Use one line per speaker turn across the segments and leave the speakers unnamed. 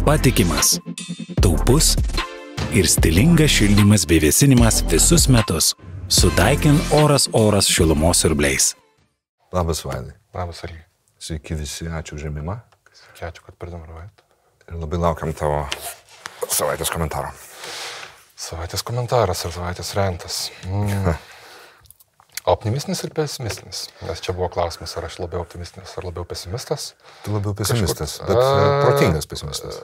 patikimas, taupus ir stilingas šildymas bei vėsinimas visus metus. Su Daikin oras šilumos siurbliais.
Labas, Vaidai.
Labas, Algi.
Sveiki visi, ačiū už rėmimą.
Ačiū, kad prenumeruojat.
Ir labai laukiam tavo savaitės komentaro.
Savaitės komentaras ar savaitės rentas. Optimistinis ir pesimistinis. Nes čia buvo klausimas, ar aš labiau optimistinis ar labiau pesimistas.
Tu labiau pesimistas, bet protingas pesimistas.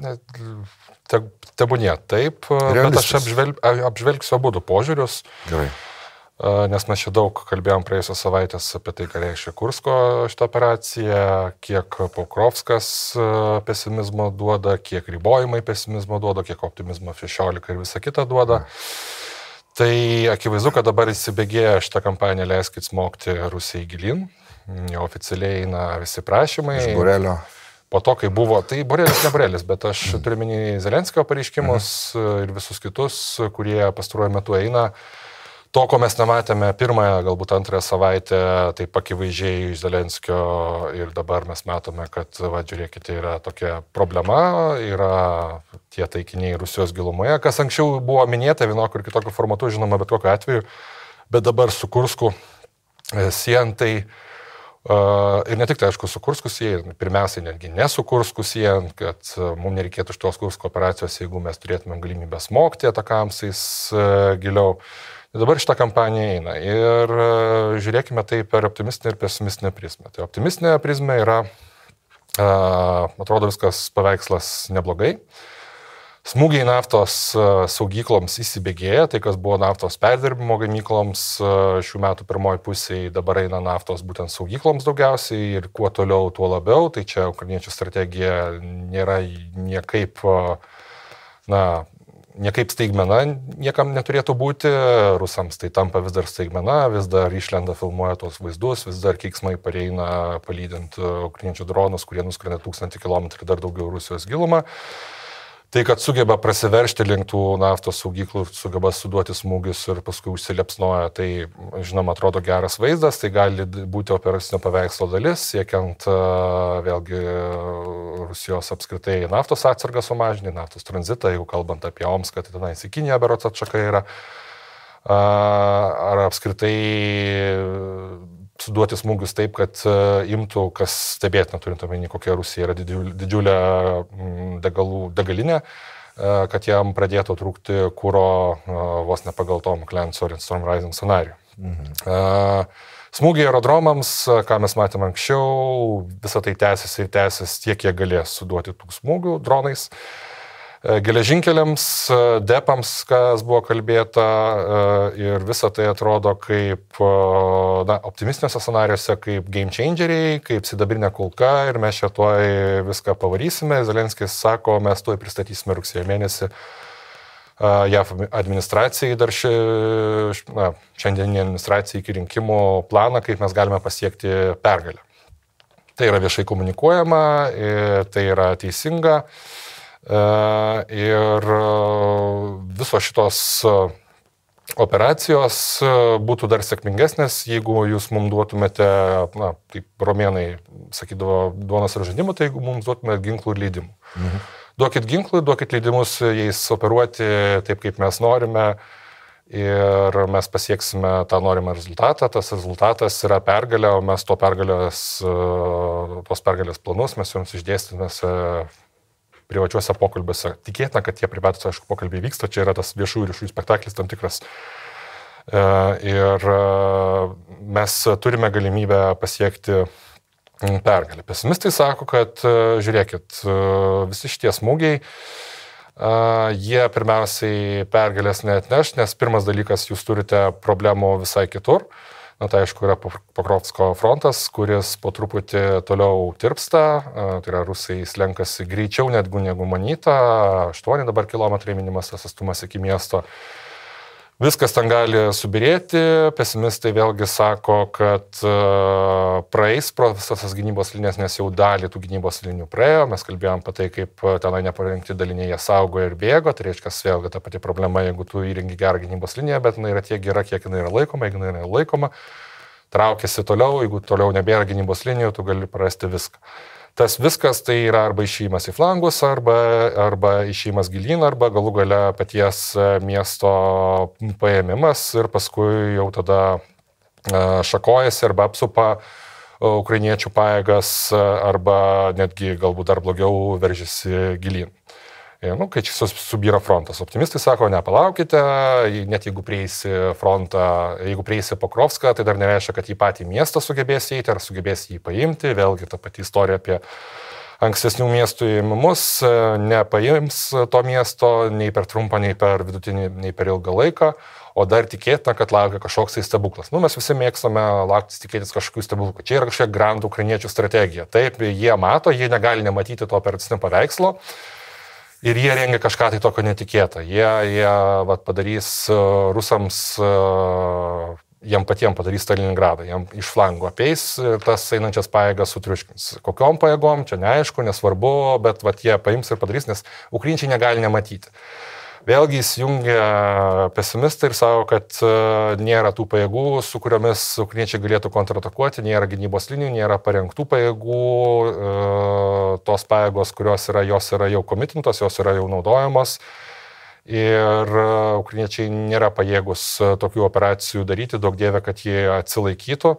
Tebūnie taip,
Realistas.
bet aš apžvelgsiu abudu požiūrius.
Gerai.
Nes mes čia daug kalbėjom praėjusios savaitės apie tai, ką reiškia Kursko šitą operaciją, kiek Pokrovskas pesimizmo duoda, kiek ribojimai pesimizmo duoda, kiek optimizmo 16 ir visa kita duoda. Tai akivaizdu, kad dabar įsibėgėja šitą kampaniją Leiskit smogti Rusijai gilin. Jau oficialiai eina visi prašymai.
Iš Borelio.
Po to, kai buvo, tai Borelis ne Borelis, bet aš turiu minį Zelenskio pareiškimus ir visus kitus, kurie pastaruoju metu eina. To, ko mes nematėme pirmąją, galbūt antrąją savaitę, taip akivaizdžiai iš Zelenskio ir dabar mes matome, kad, žiūrėkite, yra tokia problema, yra tie taikiniai Rusijos gilumoje, kas anksčiau buvo minėta vienokiu ir kitokiu formatu, žinoma, bet kokiu atveju, bet dabar su Kursku siejant tai, ir ne tik tai, aišku, su Kursku siejant, pirmiausiai netgi ne su Kursku siejant, kad mums nereikėtų šitos Kursko operacijos, jeigu mes turėtume galimybę smogti atakamsais giliau. Dabar šitą kampaniją eina ir žiūrėkime tai per optimistinę ir pesimistinę prizmę. Tai optimistinė prizmė yra, atrodo, viskas paveikslas neblogai. Smūgiai naftos saugykloms įsibėgėja, tai kas buvo naftos perdirbimo gamykloms šių metų pirmoji pusėje, dabar eina naftos būtent saugykloms daugiausiai ir kuo toliau, tuo labiau. Tai čia ukrainiečių strategija nėra niekaip, niekaip staigmena niekam neturėtų būti, rusams tai tampa vis dar staigmena, vis dar išlenda, filmuoja tos vaizdus, vis dar keiksmai pareina palydint ukrainiečių dronus, kurie nuskrenda 1000 km ir dar daugiau Rusijos gilumą. Tai, kad sugeba prasiveršti link tų naftos saugyklų, sugeba suduoti smūgius ir paskui užsiliepsnoja, tai, žinoma, atrodo geras vaizdas, tai gali būti operacinio paveikslo dalis, siekiant vėlgi Rusijos apskritai naftos atsargą sumažinti, naftos tranzitą, jeigu kalbant apie Omską, tai tenais į Kiniją berods atšaka yra, ar apskritai suduoti smūgius taip, kad imtų, kas stebėtina, turint omeny, kokia Rusija yra didžiulė degalinė, kad jam pradėtų trūkti kuro vos ne pagal Tom Clancy ir Storm Rising scenarijų. Smūgiai aerodromams, ką mes matėme anksčiau, visą tai tęsis tiek, kiek galės suduoti tų smūgių dronais. Geležinkeliams, depams, kas buvo kalbėta, ir visa tai atrodo kaip optimistiniuose scenarijuose, kaip game changeriai, kaip sidabrinė kulka ir mes čia tuoj viską pavarysime. Zelenskis sako, mes tuoj pristatysime rugsėjo mėnesį JAV administracijai, dar šiandieninė administracija iki rinkimų planą, kaip mes galime pasiekti pergalę. Tai yra viešai komunikuojama, tai yra teisinga. Ir visos šitos operacijos būtų dar sėkmingesnės, jeigu jūs mums duotumėte, kaip romėnai sakydavo, duonos ir žaidimų, tai jeigu mums duotumėte ginklų ir leidimų. Duokit ginklų, duokit leidimus jais operuoti taip, kaip mes norime ir mes pasieksime tą norimą rezultatą. Tas rezultatas yra pergalė, o mes tos pergalės planus mes jums išdėstėme privačiuose pokalbiuose. Tikėtina, kad tie privatus, aišku, pokalbiai vyksta, čia yra tas viešųjų ryšių spektaklis tam tikras. Ir mes turime galimybę pasiekti pergalę. Pesimistai sako, kad žiūrėkit, visi šitie smūgiai, jie pirmiausiai pergalės neatneš, nes pirmas dalykas, jūs turite problemų visai kitur. Tai aišku, yra Pokrovsko frontas, kuris po truputį toliau tirpsta, tai yra rusai slenkasi greičiau netgi negu manyta, 8 dabar kilometrai minimas tas atstumas iki miesto. Viskas ten gali subirėti, pesimistai vėlgi sako, kad praeis pro visas tas gynybos linijas, nes jau dalį tų gynybos linijų praėjo, mes kalbėjom apie tai, kaip tenai neparengti daliniai jie saugo ir bėgo, tai reiškia vėlgi ta pati problema, jeigu tu įrengi gerą gynybos liniją, bet jinai yra tiek gera, kiek jinai yra laikoma, jeigu jinai yra laikoma, traukiasi toliau, jeigu toliau nebėra gynybos linijų, tu gali prarasti viską. tas viskas tai yra arba išėjimas į flangus, arba išėjimas gilyn, arba galų gale paties miesto paėmimas ir paskui jau tada šakojasi arba apsupa ukrainiečių pajėgas, arba netgi galbūt dar blogiau veržiasi gilyn. Kai čia subyra frontas. Optimistai sako, nepalaukite, net jeigu prieisi frontą, jeigu prieisi Pokrovską, tai dar nereiškia, kad į patį miestą sugebės eiti ar sugebės jį paimti. Vėlgi ta pati istorija apie ankstesnių miestų įimus, nepaims to miesto nei per trumpą, nei per vidutinį, nei per ilgą laiką, o dar tikėtina, kad laukia kažkoks tai stebuklas. Mes visi mėgstame lauktis tikėtis kažkokių stebuklų. Čia yra kažkokia grand ukrainiečių strategija. Taip, jie mato, jie negali nematyti to operacinio paveikslo. Ir jie rengia kažką tai tokio netikėtą. Jie padarys rusams, jiem patiem padarys Stalingradą, jiem iš flango apeis ir tas einančias pajėgas sutriuškins. Kokiom pajėgom, čia neaišku, nesvarbu, bet jie paims ir padarys, nes ukrainiečiai negali nematyti. Vėlgi įsijungia pesimistai ir savo, kad nėra tų pajėgų, su kuriomis ukrainiečiai galėtų kontratakuoti, nėra gynybos linijų, nėra parengtų pajėgų, tos pajėgos, kurios yra, jos yra jau komitintos, jos yra jau naudojamos ir ukrainiečiai nėra pajėgus tokių operacijų daryti, daug dievė, kad jie atsilaikytų.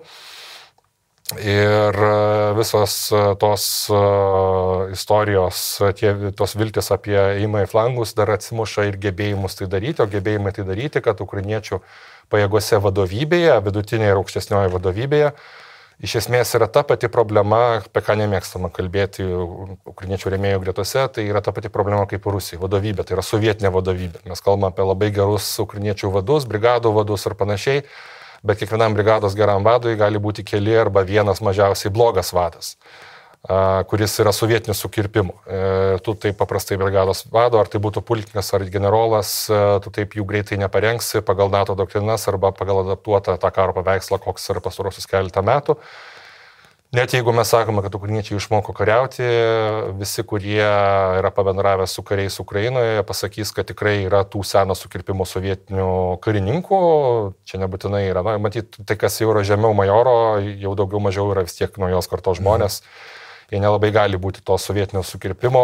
Ir visos tos istorijos, tos viltis apie ėjimą į flangus dar atsimuša ir gebėjimus tai daryti, o gebėjimai tai daryti, kad ukrainiečių pajėgose vadovybėje, vidutinėje ir aukštesnioje vadovybėje, iš esmės yra ta pati problema, apie ką nemėgstama kalbėti ukrainiečių rėmėjų gretose, tai yra ta pati problema kaip Rusijai. Vadovybė, tai yra sovietinė vadovybė. Mes kalbame apie labai gerus ukrainiečių vadus, brigadų vadus ir panašiai. Bet kiekvienam brigados geram vadui gali būti keli arba vienas mažiausiai blogas vadas, kuris yra sovietinių sukirpimų. Tu taip paprastai brigados vado, ar tai būtų pulkininkas ar generolas, tu taip jų greitai neparengsi pagal NATO doktrinas arba pagal adaptuotą tą karo paveikslą, koks yra pastarosius keletą metų. Net jeigu mes sakome, kad ukrainiečiai išmoko kariauti, visi, kurie yra pabendravę su kariais Ukrainoje, pasakys, kad tikrai yra tų seno sukirpimo sovietinių karininkų. Čia nebūtinai yra, matyt, tai kas jau yra žemiau majoro, jau daugiau mažiau yra vis tiek naujos kartos žmonės. Jie nelabai gali būti to sovietinio sukirpimo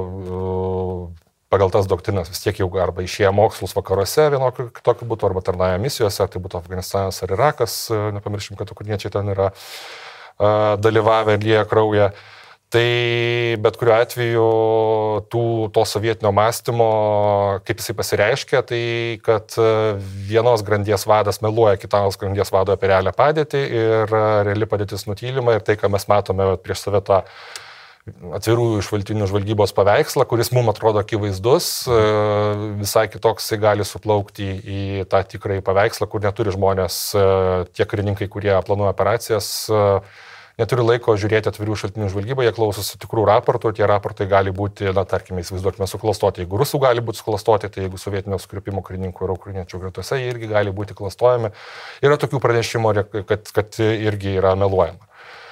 pagal tas doktrinas. Vis tiek jau arba išėję mokslus vakaruose vienokiu kitokiu būtų, arba tarnauja misijose, ar tai būtų Afganistanas ar Irakas. Nepamirškim, kad ukrainiečiai ten yra dalyvavę ir lieja kraują. Tai bet kuriuo atveju to sovietinio mąstymo, kaip jisai pasireiškia, tai kad vienos grandies vadas meluoja kitos grandies vado apie realią padėtį ir reali padėtis nutylima ir tai, ką mes matome prieš save tą atvirųjų šaltinių žvalgybos paveikslą, kuris mums atrodo akivaizdus, visai kitoks gali suplaukti į tą tikrąjį paveikslą, kur neturi žmonės, tie karininkai, kurie planuoja operacijas, neturi laiko žiūrėti atvirų šaltinių žvalgybą, jie klausosi tikrų raportų, tie raportai gali būti, tarkime, įsivaizduokime, suklastoti. Jeigu rusų gali būti suklastoti, tai jeigu sovietinio sukirpimo karininkų ir ukrainiečių gretose, jie irgi gali būti klastojami. Yra tokių pranešimų, kad irgi yra meluojama.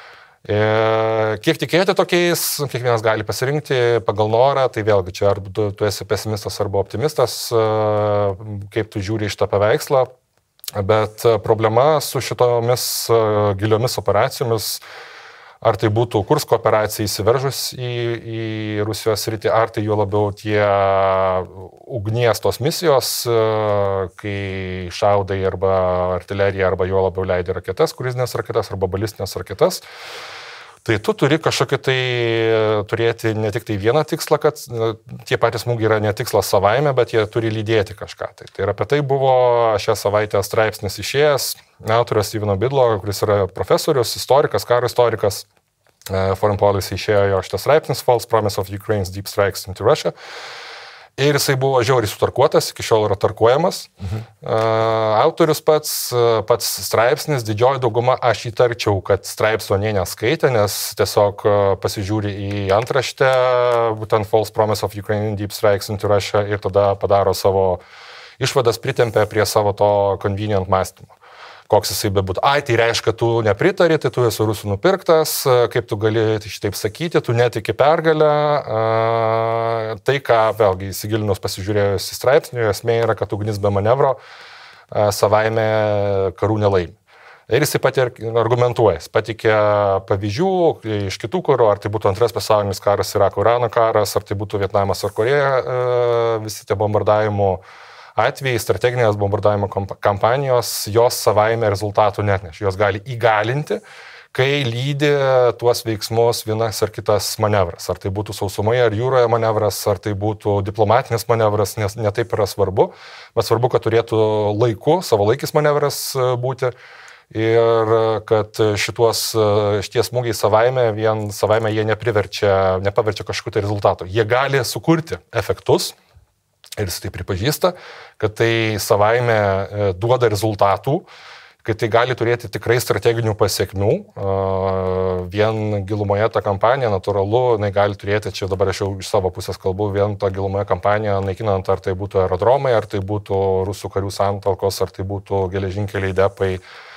Kiek tikėti tokiais, kiekvienas gali pasirinkti pagal norą, tai vėlgi čia ar tu esi pesimistas arba optimistas, kaip tu žiūri iš tą paveikslą. Bet problema su šitomis giliomis operacijomis, ar tai būtų Kursko operacija įsiveržus į Rusijos sritį, ar tai juo labiau tie ugnies tos misijos, kai šaudai arba artilerija, arba juo labiau leidai raketas, kruizinės raketas arba balistinės raketas. Tai tu turi kažkokį tai turėti ne tik tai vieną tikslą, kad tie patys smūgiai yra ne tikslas savaime, bet jie turi lydėti kažką. Tai ir apie tai buvo šią savaitę straipsnis išėjęs autorio Steveno Bidlo, kuris yra profesorius, istorikas, karo istorikas. Foreign Policy išėjo jo šitas straipsnis False Promise of Ukraine's Deep Strikes into Russia. Ir jisai buvo žiauriai sutarkuotas, iki šiol yra tarkuojamas. Autorius pats straipsnis, didžioji dauguma aš įtarčiau, kad straipsnio neskaitė, nes tiesiog pasižiūri į antraštę, būtent False Promise of Ukraine Deep Strikes into Russia ir tada padaro savo išvadas, pritempia prie savo to convenient mąstymo. Koks jisai bebūtų. Tai reiškia, tu nepritari, tai tu esi rusų nupirktas, kaip tu gali šitaip sakyti, tu netiki pergalę. Tai, ką vėlgi įsigilinus pasižiūrėjus į straipsnį, esmė yra, kad ugnis be manevro savaime karų nelaimi. Ir jis pat ir argumentuoja, jis patikė pavyzdžių iš kitų karų, ar tai būtų antras pasaulinis karas, Irako-Irano karas, ar tai būtų Vietnamas ar Koreja, visi tie bombardavimo atvejai, strateginės bombardavimo kampanijos, jos savaime rezultatų netneš, jos gali įgalinti, kai lydi tuos veiksmus vienas ar kitas manevras. Ar tai būtų sausumoje ar jūroje manevras, ar tai būtų diplomatinis manevras, nes netaip yra svarbu, bet svarbu, kad turėtų laiku, savalaikis manevras būti ir kad šitie smūgiai savaime jie nepaverčia kažkokių tai rezultatų. Jie gali sukurti efektus ir jis tai pripažįsta, kad tai savaime duoda rezultatų, kad tai gali turėti tikrai strateginių pasiekmių. Vien gilumoje ta kampanija, natūralu, jinai gali turėti, čia dabar aš jau iš savo pusės kalbu, vien to gilumoje kampaniją, naikinant ar tai būtų aerodromai, ar tai būtų rusų karių santalkos, ar tai būtų geležinkeliai depai,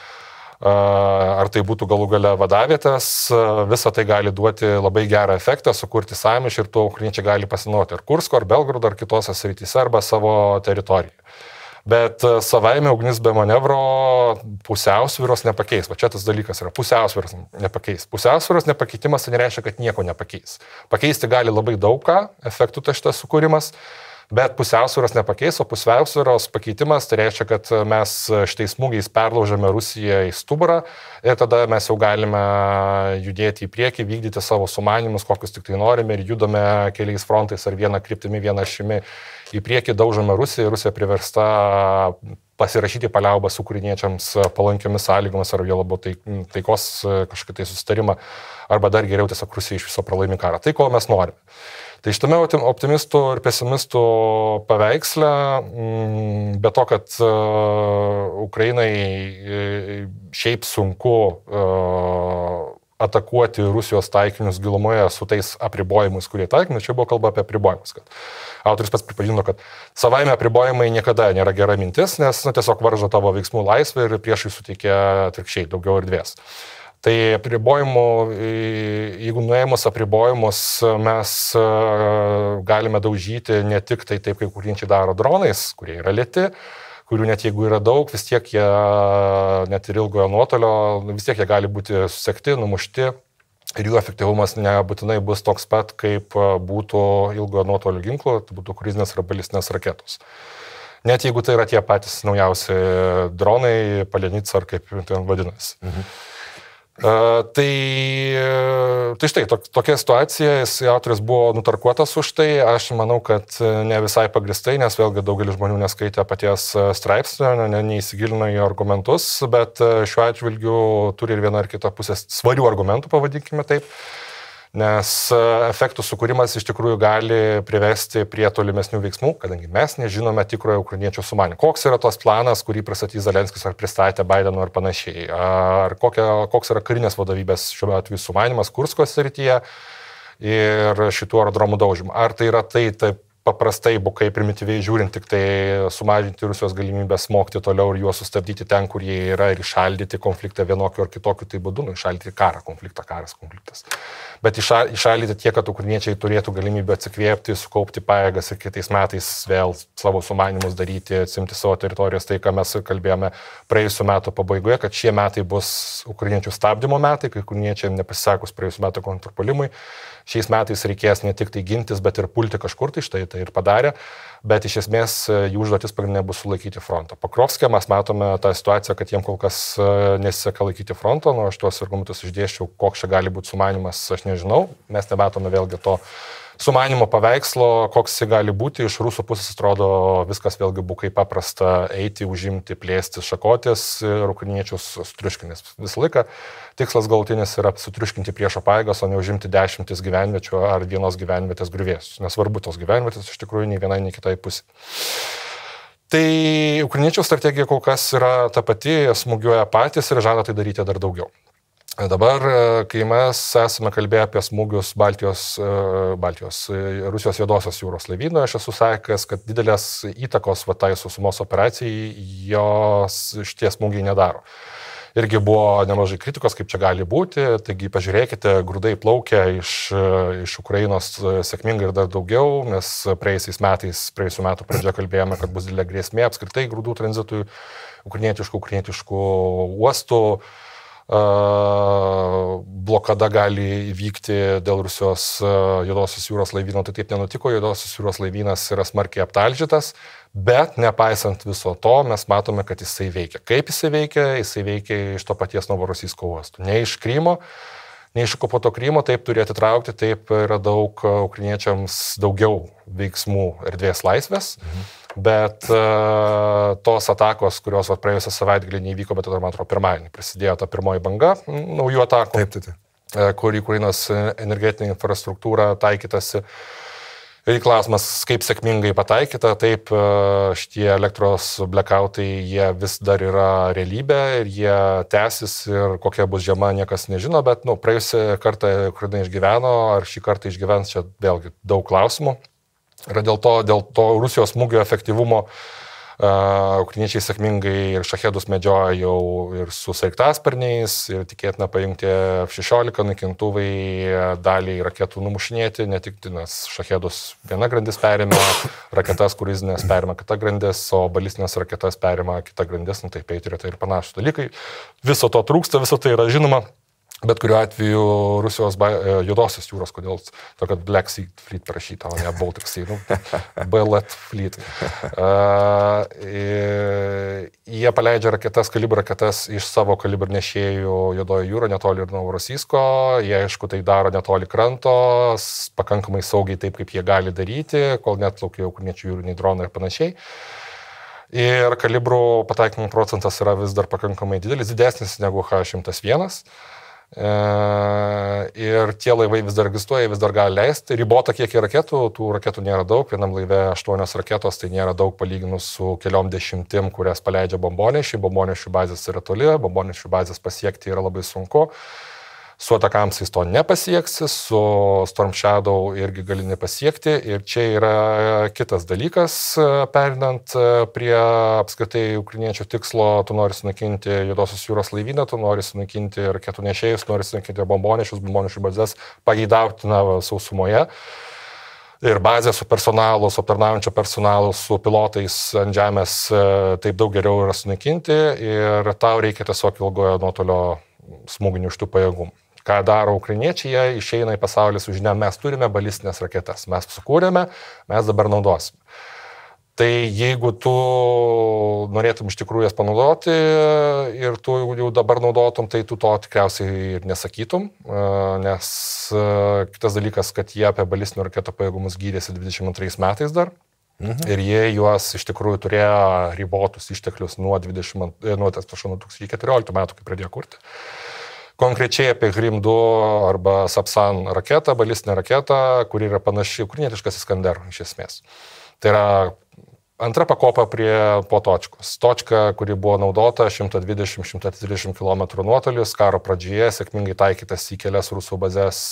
ar tai būtų galų gale vadavietės, visą tai gali duoti labai gerą efektą, sukurti sąmyšį ir tuo ukrainiečiai gali pasinaudoti ar Kursko, ar Belgrado, ar kitose srityse, arba savo teritoriją. Bet savaime ugnis be manevro pusiausvyros nepakeis. Va čia tas dalykas yra, pusiausvyros nepakeis. Pusiausvyros nepakeitimas tai nereiškia, kad nieko nepakeis. Pakeisti gali labai daug ką, efektų tai šitas sukūrimas, bet pusiausvyros nepakeis, o pusiausvyros pakeitimas tai reiškia, kad mes šitais smūgiais perlaužiame Rusiją į stuburą ir tada mes jau galime judėti į priekį, vykdyti savo sumanymus, kokius tik tai norime ir judame keliais frontais ar vieną kryptimi, vieną ašimi į priekį, daužome Rusiją, Rusija priversta pasirašyti paliaubas ukrainiečiams palankiomis sąlygomis ar jo labiau taikos kažkokį tai susitarimą, arba dar geriau tiesiog Rusija iš viso pralaimi karą. Tai, ko mes norime. Tai šitame optimistų ir pesimistų paveiksle, be to, kad Ukrainai šiaip sunku atakuoti Rusijos taikinius gilumoje su tais apribojimais, kurie taikinius, čia buvo kalba apie apribojimus, kad autorius pats pripažino, kad savaime apribojimai niekada nėra gera mintis, nes tiesiog varžo tavo veiksmų laisvę ir priešai suteikia atvirkščiai daugiau erdvės. Tai apribojimų, jeigu nuėmus apribojimus, mes galime daužyti ne tik tai taip, kaip ukrainiečiai daro dronais, kurie yra lėti, kurių net jeigu yra daug, vis tiek jie, net ir ilgojo nuotolio, vis tiek jie gali būti susekti, numušti ir jų efektyvumas nebūtinai bus toks pat, kaip būtų ilgojo nuotolio ginklų, tai būtų kruizinės ar balistinės raketos. Net jeigu tai yra tie patys naujausi dronai, Palenica ar kaip ten vadinasi. Tai štai, tokia situacija, autorius buvo nutarkuotas už tai, aš manau, kad ne visai pagristai, nes vėlgi daugelis žmonių neskaitė paties straipsnio, neįsigilino į argumentus, bet šiuo atžvilgiu turi ir viena ar kita pusė svarių argumentų, pavadinkime taip, nes efektų sukūrimas iš tikrųjų gali privesti prie tolimesnių veiksmų, kadangi mes nežinome tikrojo ukrainiečių sumanymą. Koks yra tos planas, kurį pristatys Zelenskis ar pristatė Baideno ar panašiai, ar koks yra karinės vadovybės šiuo atveju sumanymas Kursko srityje ir šitų aerodromų daužymų. Ar tai yra taip paprastai, bukai, primityviai žiūrint, tik tai sumažinti Rusijos galimybę smogti toliau ir juos sustabdyti ten, kur jie yra ir išaldyti konfliktą vienokiu ar kitokiu tai būdu, išaldyti karas konfliktas. Bet išaldyti tiek, kad ukrainiečiai turėtų galimybę atsikvėpti, sukaupti pajėgas ir kitais metais vėl savo sumanymus daryti, atsimti savo teritorijas, tai ką mes kalbėjome praėjusiu metu pabaigoje, kad šie metai bus ukrainiečių stabdymo metai, kai ukrainiečiai nepasisekus praėjusiu metu kontrpuolimui. Šiais metais reikės ne tik tai gintis, bet ir pulti kažkur, tai štai tai ir padarė, bet iš esmės jų užduotis pagrindinė bus sulaikyti frontą. Pakrovske mes matome tą situaciją, kad jiem kol kas nesiseka laikyti fronto, aš tuos argumentus išdėsčiau, koks čia gali būti sumanymas, aš nežinau, mes nematome vėlgi to sumanimo paveikslo, koks jis gali būti, iš rusų pusės atrodo viskas vėlgi bukai paprasta eiti, užimti, plėsti, šakotis ir ukrainiečius sutriuškinės. Visą laiką tikslas galutinis yra sutriuškinti priešo pajėgas, o ne užimti 10 gyvenviečių ar vienos gyvenvietės griuvėsius. Nesvarbu tos gyvenvietės iš tikrųjų nei vienai, nei kitai pusė. Tai ukrainiečių strategija kol kas yra ta pati, smūgiuoja patys ir žada tai daryti dar daugiau. Dabar, kai mes esame kalbėję apie smūgius Rusijos Juodosios jūros laivynoje, aš esu sakęs, kad didelės įtakos tai sausumos operacijai jos šitie smūgiai nedaro. irgi buvo nemažai kritikos, kaip čia gali būti. Taigi pažiūrėkite, grūdai plaukia iš Ukrainos sėkmingai ir dar daugiau, nes praėjusių metų pradžioje kalbėjome, kad bus didelė grėsmė apskritai grūdų tranzitui ukrainietiškų uostų. Blokada gali įvykti dėl Rusijos Juodosios jūros laivyno, tai taip nenutiko, Juodosios jūros laivynas yra smarkiai aptalžytas, bet nepaisant viso to, mes matome, kad jisai veikia. Kaip jisai veikia? Jisai veikia iš to paties Novorosijsko uostų. Ne iš Krymo, ne iš okupuoto Krymo, taip turi atitraukti, taip yra daug ukrainiečiams daugiau veiksmų erdvės laisvės. Bet tos atakos, kurios praėjusią savaitgalį neįvyko, bet man atrodo pirmadienį prasidėjo ta pirmoji banga naujų atakų, kur į Ukrainos energetinę infrastruktūrą taikytasi. Ir klausimas, kaip sėkmingai pataikyta, taip šitie elektros blackoutai, jie vis dar yra realybė ir jie tęsis ir kokia bus žiema, niekas nežino, bet praėjusią kartą Ukraina išgyveno, ar šį kartą išgyvens, čia vėlgi daug klausimų. Ir dėl to Rusijos smūgio efektyvumo ukrainiečiai sėkmingai ir šachedus medžioja jau ir su sraigtasparniais ir tikėtina pajungti F-16 naikintuvai, dalį raketų numušinėti, ne tik nes šachedus viena grandis perėmė, raketas kruizinės perėmė kita grandis, o balistinės raketas perėmė kita grandis, tai Patriot ir panašus dalykai. Viso to trūksta, viso tai yra žinoma. Bet kuriuo atveju Rusijos Juodosios jūros, kodėl to, kad Black Sea Fleet parašyta, o ne Baltic Sea, BLET Fleet. Jie paleidžia kalibr raketas iš savo kalibr nešėjų Juodojo jūro, netoli ir Novorosijsko. Jie, aišku, tai daro netoli kranto, pakankamai saugiai taip, kaip jie gali daryti, kol net plaukia ukrainiečių jūriniai dronai ir panašiai. Ir kalibrų pataikymo procentas yra vis dar pakankamai didelis, didesnis negu H101. Ir tie laivai vis dar egzistuoja, vis dar gali leisti. Ribota kiekį raketų, tų raketų nėra daug, vienam laive 8 raketos, tai nėra daug palyginus su keliom dešimtim, kurias paleidžia bombonešiai. Bombonešių bazės yra toli, bombonešių bazės pasiekti yra labai sunku. Su atakamsais to nepasieksi, su Storm Shadow irgi gali nepasiekti. Ir čia yra kitas dalykas, perinant prie apskritai ukrainiečių tikslo, tu nori sunaikinti Juodosios jūros laivyną, tu nori sunaikinti raketų nešėjus, nori sunaikinti bombonešių bazės pageidautina sausumoje. Ir bazė su personalu, su aptarnaujančio personalu, su pilotais ant žemės taip daug geriau yra sunaikinti ir tau reikia tiesiog ilgojo nuotolio smūginių iš tų pajėgumų. Ką daro ukrainiečiai, jie išeina į pasaulį su žinia, mes turime balistinės raketas, mes sukūrėme, mes dabar naudosime. Tai jeigu tu norėtum iš tikrųjų jas panaudoti ir tu jau dabar naudotum, tai tu to tikriausiai ir nesakytum, nes kitas dalykas, kad jie apie balistinių raketų pajėgumus gydėsi 22 metais dar. Ir jie juos iš tikrųjų turėjo ribotus išteklius nuo 2014 metų, kai pradėjo kurti. Konkrečiai apie Grim 2 arba Sapsan raketą, balistinę raketą, kuri yra panaši ukrainietiškas Iskander iš esmės. Tai yra antra pakopa prie Potočkos. Točka, kuri buvo naudota 120-130 km nuotolis, karo pradžioje sėkmingai taikytas į kelias rusų bazės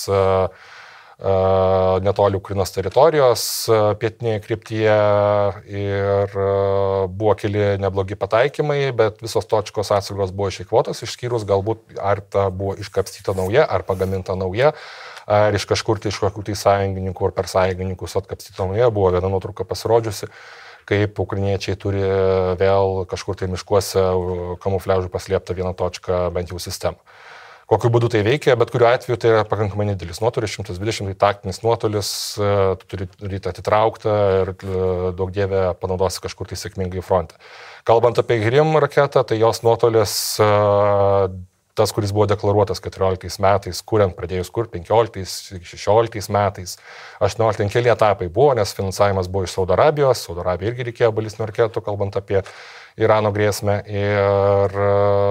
netoli Ukrainos teritorijos pietinėje kryptyje ir buvo keli neblogi pataikymai, bet visos Točkos atsargos buvo išeikvotos, išskyrus galbūt ar ta buvo iškapstyta nauja, ar pagaminta nauja, ar iš kažkur tai iš kokių tai sąjungininkų ar per sąjungininkus atkapstyta nauja, buvo viena nuotrauka pasirodžiusi, kaip ukrainiečiai turi vėl kažkur tai miškuose kamufliažų paslėptą vieną Točką bent jau sistemą. Kokiu būdu tai veikia, bet kuriuo atveju tai yra pakankamai nedidelis nuotolis, 120 tai taktinis nuotolis, tu turi rytą atitrauktą ir daug dievė panaudosi kažkur tai sėkmingai fronte. Kalbant apie Grim raketą, tai jos nuotolis, tas, kuris buvo deklaruotas 14 metais, kuriant pradėjus kurti 15, 16 metais, 18 keli etapai buvo, nes finansavimas buvo iš Saudo Arabijos, Saudo Arabija irgi reikėjo balistinių raketų, kalbant apie Irano grėsmę ir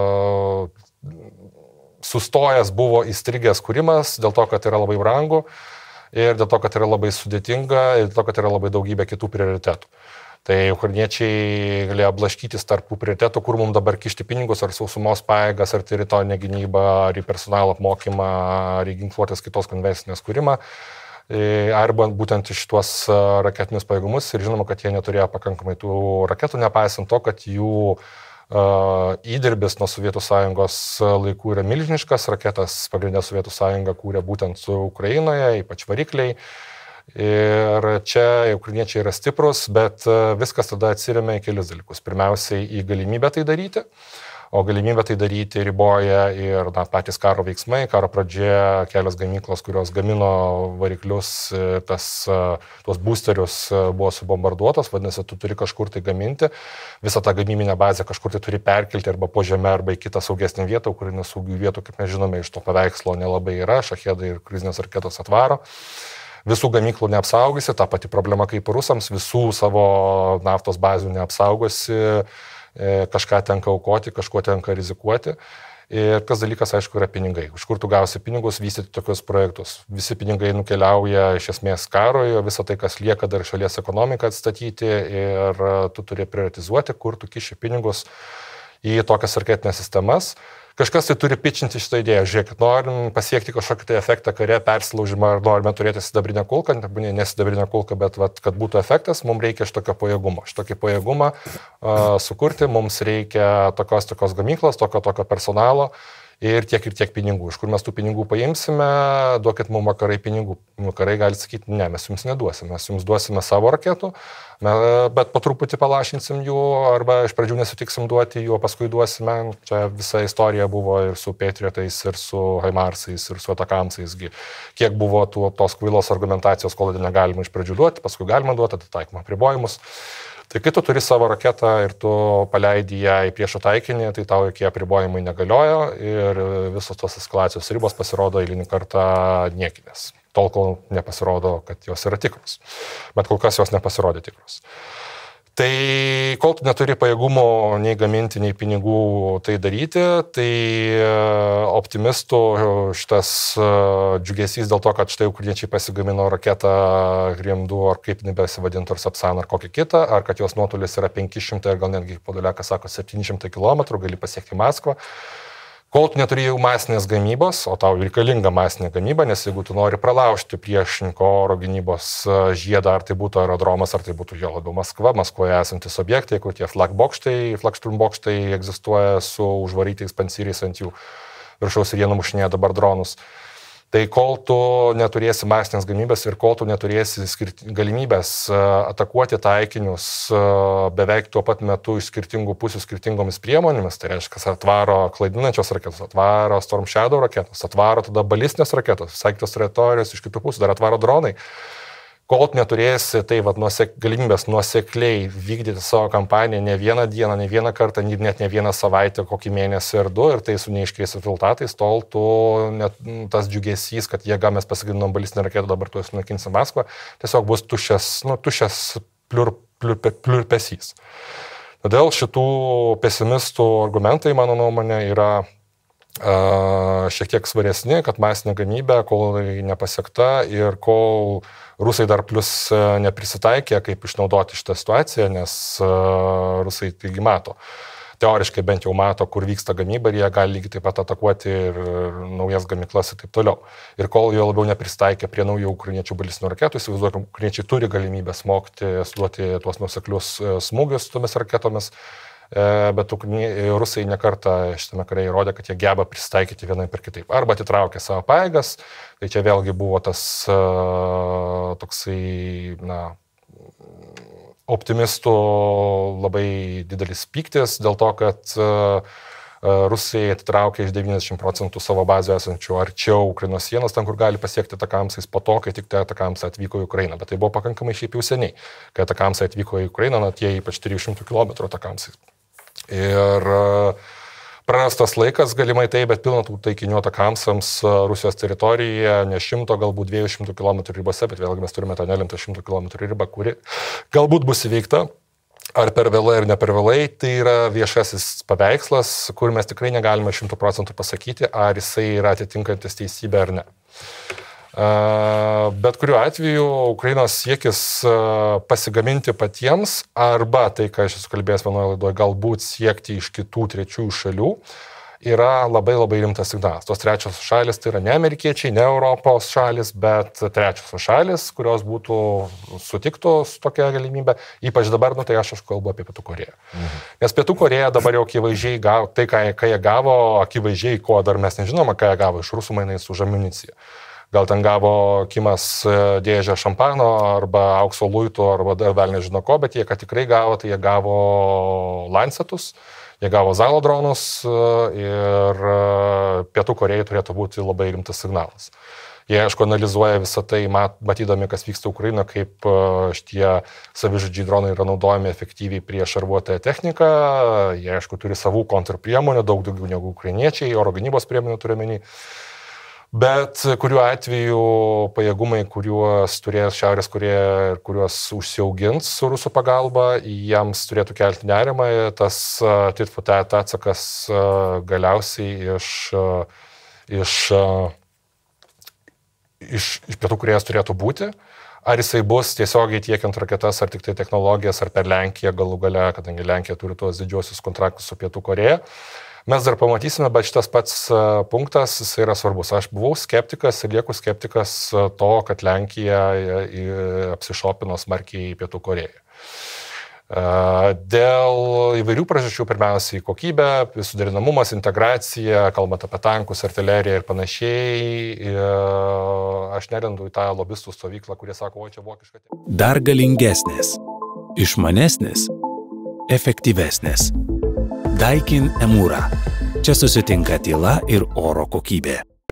sustojęs buvo įstrigęs kūrimas dėl to, kad yra labai brangu ir dėl to, kad yra labai sudėtinga ir dėl to, kad yra labai daugybė kitų prioritetų. Tai ukrainiečiai galėjo blaškytis tarp prioritetų, kur mums dabar kišti pinigus, ar sausumos pajėgas, ar teritorinę gynybą, ar į personalo apmokymą, ar į ginkluotės kitos konvencinės kūrimą, arba būtent iš tuos raketinius pajėgumus ir žinoma, kad jie neturėjo pakankamai tų raketų, nepaisant to, kad jų įdirbis nuo Sovietų Sąjungos laikų yra milžiniškas, raketas pagrindinė Sovietų Sąjunga kūrė būtent su Ukrainoje, ypač varikliai. Ir čia ukrainiečiai yra stiprus, bet viskas tada atsiremia į kelius dalykus. Pirmiausiai į galimybę tai daryti. O galimybę tai daryti riboja ir patys karo veiksmai. Karo pradžioje kelios gamyklos, kurios gamino variklius, tuos boosterius buvo subombarduotos, vadinasi, tu turi kažkur tai gaminti. Visą tą gamybinę bazę kažkur tai turi perkelti arba po žemę, arba į kitą saugesnį vietą, kur nesaugių vietų, kaip mes žinome, iš to paveikslo nelabai yra, šachedai ir kruizinės raketos atvaro. Visų gamyklų neapsaugosi, ta pati problema kaip rusams, visų savo naftos bazių neapsaugosi, kažką tenka aukoti, kažkuo tenka rizikuoti. Ir tas dalykas, aišku, yra pinigai. Už kur tu gausi pinigus vystyti tokius projektus? Visi pinigai nukeliauja iš esmės karui, o visą tai, kas lieka dar šalies ekonomiką atstatyti ir tu turi prioritizuoti, kur tu kiši pinigus į tokias raketinės sistemas. Kažkas tai turi pitchinti šitą idėją. Žiūrėkit, norim pasiekti kažkokį tai efektą kare, persilaužimą, ar norime turėti sidabrinę kulką, ne sidabrinę kulką, bet kad būtų efektas, mums reikia šitokio pajėgumo. Šitokį pajėgumą sukurti, mums reikia tokios gamyklos, tokio personalo ir tiek pinigų. Iš kur mes tų pinigų paimsime, duokit mums vakarai pinigų. Vakarai gali sakyti, ne, mes jums neduosime, mes jums duosime savo raketų, bet po truputį palašinsim jų, arba iš pradžių nesutiksim duoti jų, o paskui duosime. Čia visa istorija buvo ir su Patriotais, ir su Haimarsais, ir su Atakamsais. Kiek buvo tos kvailos argumentacijos, kol negalima iš pradžių duoti, paskui galima duoti, taikoma apribojimus. Tai kai tu turi savo raketą ir tu paleidi ją į priešo taikinį, tai tau jokie apribojimai negaliojo ir visos tos eskalacijos ribos pasirodo eilinį kartą niekinės. Tol, kol nepasirodo, kad jos yra tikros. Bet kol kas jos nepasirodė tikros. Tai kol tu neturi pajėgumo nei gaminti, nei pinigų tai daryti, tai optimistų šitas džiugesys dėl to, kad štai ukrainiečiai pasigamino raketą Grim 2, ar kaip nebesivadintų, ar Sapsan, ar kokį kitą, ar kad jos nuotolis yra 500, ar gal netgi Podoliakas sako 700 km, gali pasiekti Maskvą. Kol tu neturi jau masinės gamybos, o tau reikalinga masinė gamyba, nes jeigu tu nori pralaužti priešininko oro gynybos žiedą, ar tai būtų aerodromas, ar tai būtų jo labiau Maskva, Maskvoje esantis objektai, kur tie flakštrumbokštai egzistuoja su užvarytais pansyriais ant jų viršaus ir jie numušinėja dabar dronus. Tai kol tu neturėsi masinės gamybės ir kol tu neturėsi galimybės atakuoti taikinius beveik tuo pat metu iš skirtingų pusių skirtingomis priemonėmis, tai reiškia, atvaro klaidinančios raketos, atvaro Storm Shadow raketos, atvaro tada balistinės raketos, visai kitos teritorijos iš kitų pusių, dar atvaro dronai. Kol neturėsi galimybės nuosekliai vykdyti savo kampaniją ne vieną dieną, ne vieną kartą, net ne vieną savaitę, kokį mėnesį ar du, ir tai su neaiškiais rezultatais, tol tas džiugesys, kad jėga mes pasigaminom balistinę raketą, dabar tu sunaikinsim Maskvą, tiesiog bus tuščias pliurpesys. Todėl šitų pesimistų argumentai, mano nuomonė, yra šiek tiek svaresni, kad masinė gamybė, kol nepasiekta ir kol rusai dar plus neprisitaikė, kaip išnaudoti šitą situaciją, nes rusai taigi mato. Teoriškai bent jau mato, kur vyksta gamyba ir jie gali lygiai taip pat atakuoti ir naujas gamyklas ir taip toliau. Ir kol jo labiau nepristaikė prie naujų ukrainiečių balistinių raketų, įsivaizduokim, ukrainiečiai turi galimybę smogti, suduoti tuos nuoseklius smūgius tomis raketomis, bet rusai nekartą šitame kare įrodė, kad jie geba pristaikyti vienai per kitaip. Arba atitraukė savo pajėgas, tai čia vėlgi buvo tas toksai, optimistų labai didelis pyktis dėl to, kad rusai atitraukė iš 90% savo bazę esančių arčiau Ukrainos sienos, ten, kur gali pasiekti Atakamsais po to, kai tik Atakamsai atvyko į Ukrainą. Bet tai buvo pakankamai šiaip jau seniai, kai Atakamsai atvyko į Ukrainą, tie ypač 300 km Atakamsais. Ir prarastas laikas galimai tai, bet pilna tų taikinių Atakamsams Rusijos teritorijoje, ne 100, galbūt 200 km ribose, bet vėlgi mes turime tą nelimtą 100 km ribą, kuri galbūt bus įveikta. Ar per vėlai, ar ne per vėlai, tai yra viešasis paveikslas, kur mes tikrai negalime 100% pasakyti, ar jisai yra atitinkantis teisybę ar ne. Bet kuriuo atveju Ukrainos siekis pasigaminti patiems, arba tai, ką aš esu kalbėjęs vienoje laidoje, galbūt siekti iš kitų trečiųjų šalių, yra labai labai rimtas signalas. Tos trečios šalis tai yra ne amerikiečiai, ne Europos šalis, bet trečios šalis, kurios būtų sutiktų su tokia galimybė. Ypač dabar, tai aš kalbu apie Pietų Korėją. Nes Pietų Korėja dabar jau akivaizdžiai gavo, tai ką jie gavo, akivaizdžiai, ko dar mes nežinome, ką jie gavo iš rusų mainais už amuniciją. Gal ten gavo Kimas dėžę šampano arba aukso luitų arba dar vėl nežino ko, bet jie ką tikrai gavo, tai jie gavo Lancetus. Jie gavo Zalo dronus ir Pietų Korėjai turėtų būti labai rimtas signalas. Jie, aišku, analizuoja visą tai, matydami, kas vyksta Ukrainoje, kaip šitie savižudžiai dronai yra naudojami efektyviai prieš šarvuotąją techniką. Jie, aišku, turi savų kontrpriemonių, daug daugiau negu ukrainiečiai, oro gynybos priemonių turiuomenį. Bet kuriuo atveju pajėgumai, kuriuos turės Šiaurės Korėja ir kuriuos užsiaugins su rusų pagalba, jiems turėtų kelti nerimą. Tas tit for tat atsakas galiausiai iš Pietų Korėjos turėtų būti. Ar jisai bus tiesiogiai tiekiant raketas, ar tik tai technologijas, ar per Lenkiją galų gale, kadangi Lenkija turi tuos didžiosius kontraktus su Pietų Korėja. Mes dar pamatysime, bet šitas pats punktas jis yra svarbus. Aš buvau skeptikas ir lieku skeptikas to, kad Lenkija apsišopino smarkiai į Pietų Korėją. Dėl įvairių priežasčių, pirmiausiai kokybė, suderinamumas, integracija, kalbant apie tankus, artileriją ir panašiai, aš nerendu į tą lobistų stovyklą, kurie sako, o čia vokiška.
Dar galingesnės, išmanesnės, efektyvesnės. Daikin Emura. Čia susitinka tyla ir oro kokybė.